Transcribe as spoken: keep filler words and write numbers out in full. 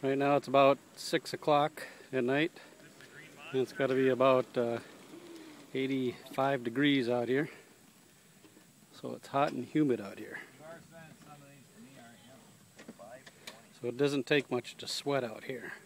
Right now it's about six o'clock at night, and it's got to be about uh, eighty-five degrees out here. So it's hot and humid out here. So it doesn't take much to sweat out here.